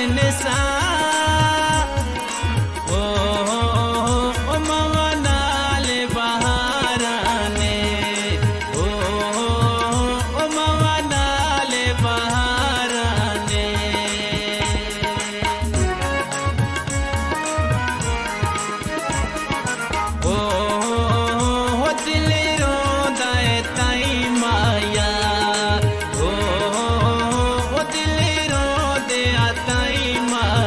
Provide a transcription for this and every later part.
दिन सा ओ मवा नाल बहाराने ओ मवा नाल बहाराने ओ दिल रोंदा है ताई माया ओ दिल रोंदे आ ताई माया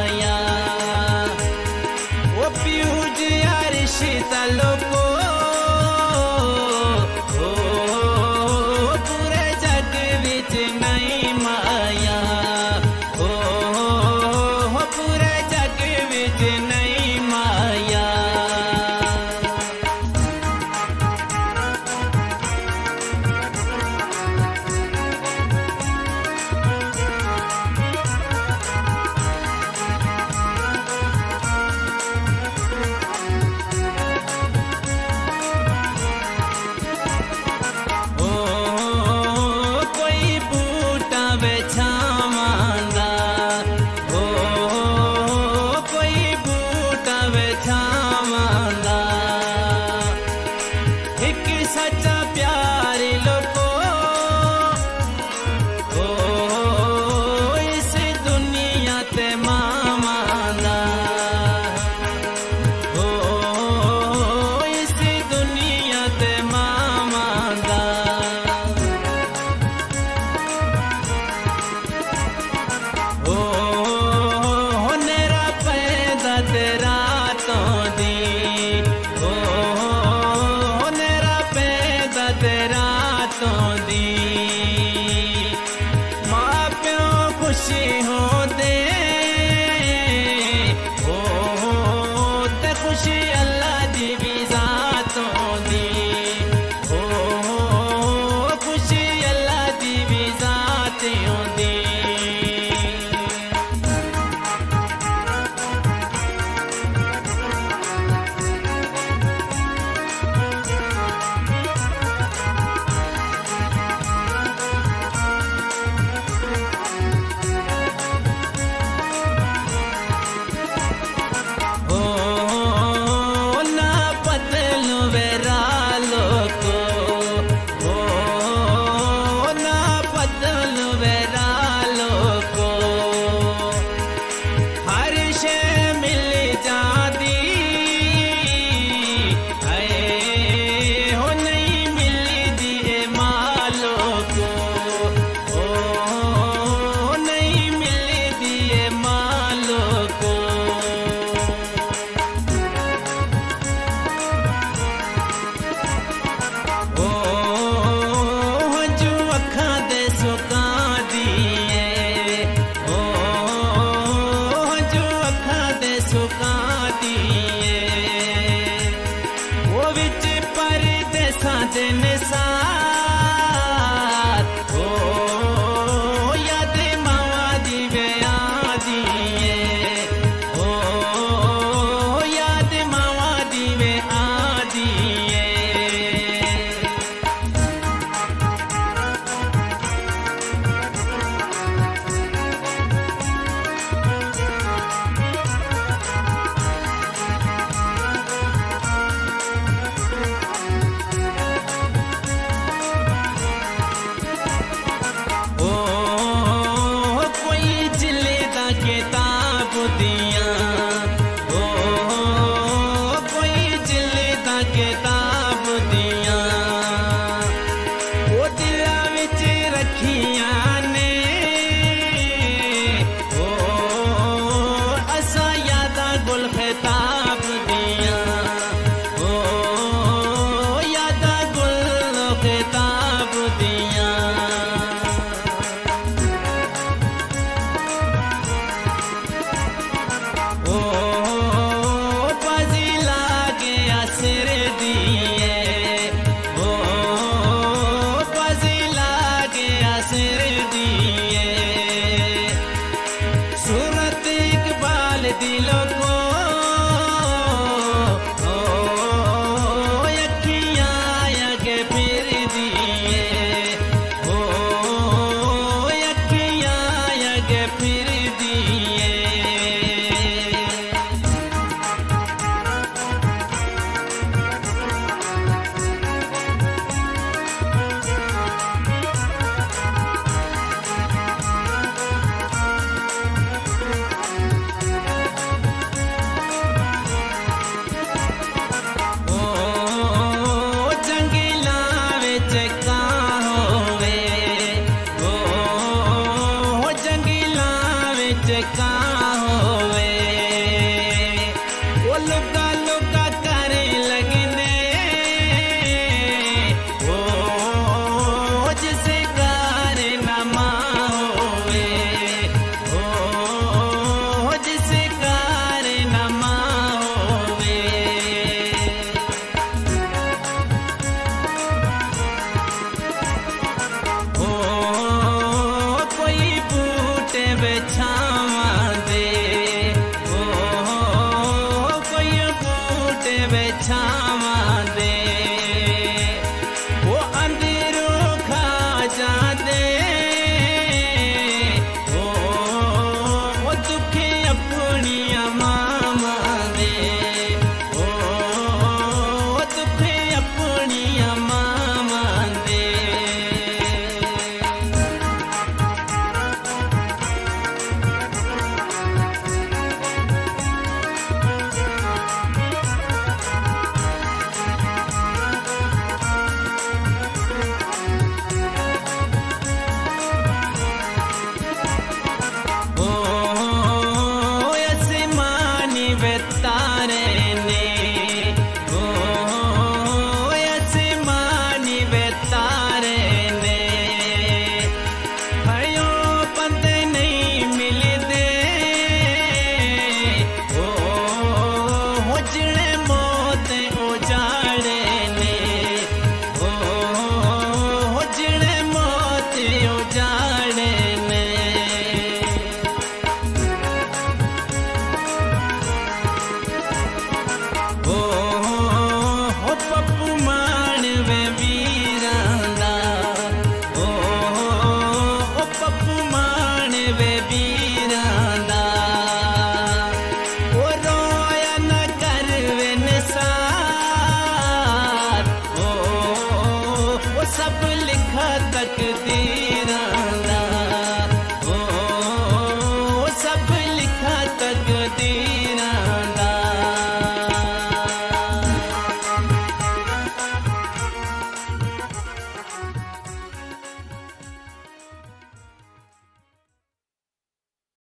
टिका होवे वो लुका लुका करे लगने ओ जिसे कार नमा होवे ओ जिसे कार नमा होवे ओ कोई बूटे बेछावा दे ओ कोई बूटे बेछावा दे वो अंधेरो खा जा दे ओ दुखे अपनी मामा दे ओ दुखे अपनी मामा दे तारे ने ओ आसमानी वे तारे ने हयो पंत नहीं मिलदे ओ जिणे मौत उजाड़े ने ओ जिणे मौत उजाड़े ने ओ पप्पू मान वे वीरांदा ओ पप्पू मान वे वीरांदा